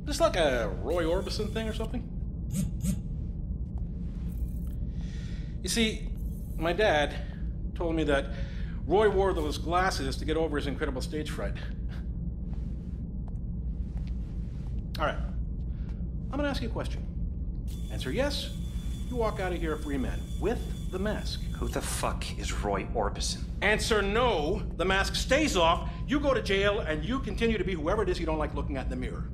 This like a Roy Orbison thing or something? You see, my dad told me that Roy wore those glasses to get over his incredible stage fright. All right, I'm gonna ask you a question. Answer yes, you walk out of here a free man with the mask. Who the fuck is Roy Orbison? Answer no, the mask stays off, you go to jail, and you continue to be whoever it is you don't like looking at in the mirror.